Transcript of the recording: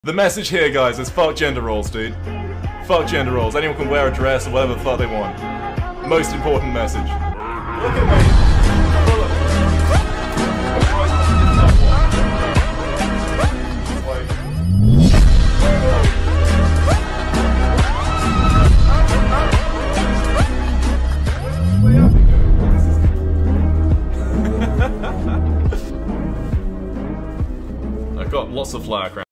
The message here, guys, is fuck gender roles, dude. Fuck gender roles. Anyone can wear a dress or whatever the fuck they want. Most important message. Look at me. I've got lots of flower crowns.